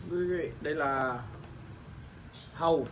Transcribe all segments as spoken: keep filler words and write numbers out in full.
quý vị, đây là hàu,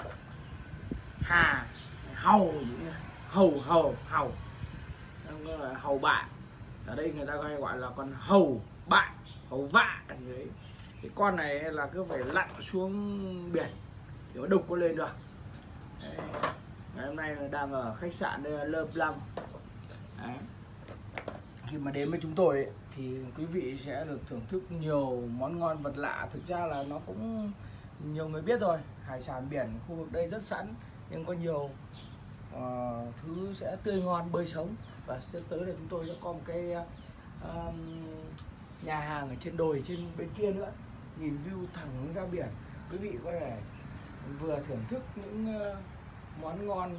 hà, hàu, hàu, hàu, hàu, hàu bạ. Ở đây người ta hay gọi là con hàu bạ, hàu vạ đấy. Cái con này là cứ phải lặn xuống biển thì nó đục có lên được. Đấy. Ngày hôm nay là đang ở khách sạn đây là Le Blanc. Đấy. Khi mà đến với chúng tôi ấy, thì quý vị sẽ được thưởng thức nhiều món ngon vật lạ. Thực ra là nó cũng nhiều người biết rồi, hải sản biển khu vực đây rất sẵn, nhưng có nhiều uh, thứ sẽ tươi ngon, bơi sống. Và sắp tới là chúng tôi sẽ có một cái uh, nhà hàng ở trên đồi trên bên kia nữa, nhìn view thẳng ra biển. Quý vị có thể vừa thưởng thức những uh, món ngon,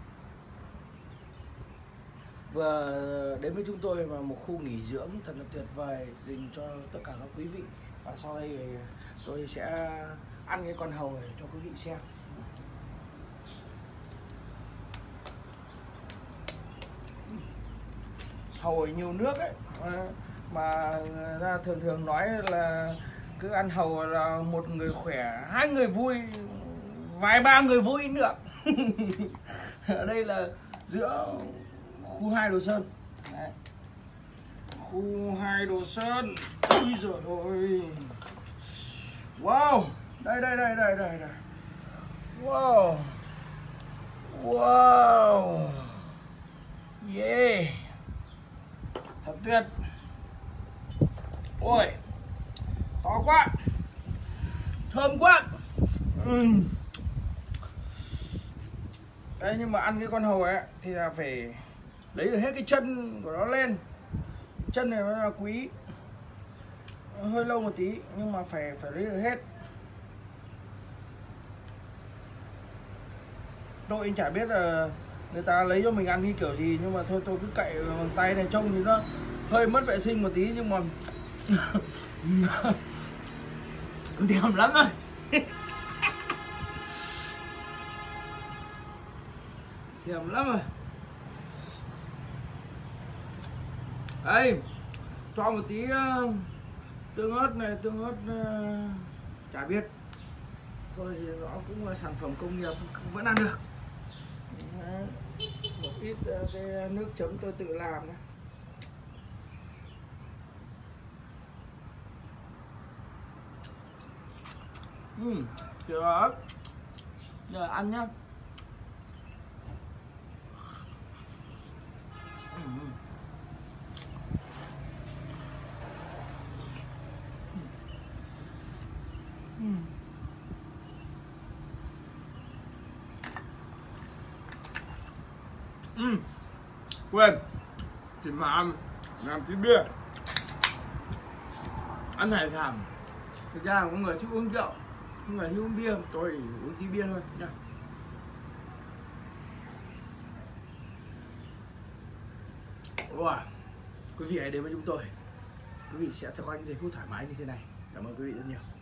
vừa đến với chúng tôi vào một khu nghỉ dưỡng thật là tuyệt vời dành cho tất cả các quý vị. Và sau đây thì tôi sẽ ăn cái con hàu này cho quý vị xem. Hàu ở nhiều nước ấy, mà ra thường thường nói là cứ ăn hàu là một người khỏe, hai người vui, vài ba người vui nữa. Ở đây là giữa khu hai Đồ Sơn. Đấy. Khu hai Đồ Sơn. Ui giời ơi. Wow. Đây đây đây đây đây đây. Wow. Wow. Yeah. Thật tuyệt. Ôi. To quá. Thơm quá. Uhm. Đấy, nhưng mà ăn cái con hàu ấy thì là phải lấy được hết cái chân của nó lên. Chân này nó là quý, nó hơi lâu một tí nhưng mà phải phải lấy được hết. Tôi chả biết là người ta lấy cho mình ăn cái kiểu gì, nhưng mà thôi tôi cứ cậy bằng tay này, trông thì nó hơi mất vệ sinh một tí nhưng mà thèm lắm rồi. Thèm lắm rồi. Đây, cho một tí uh, tương ớt này, tương ớt uh, chả biết. Thôi thì nó cũng là sản phẩm công nghiệp, vẫn ăn được. Đấy. Một ít uh, cái nước chấm tôi tự làm này. Ừm, được. Giờ ăn nhá. Ừm. Ừm. Ừm. Quên, chỉ mà ăn làm tí bia. Ăn hải sản. Thực ra có người thích uống rượu, có người thích uống bia, tôi uống tí bia thôi nha. Wow. Quý vị hãy đến với chúng tôi, quý vị sẽ có những giây phút thoải mái như thế này. Cảm ơn quý vị rất nhiều.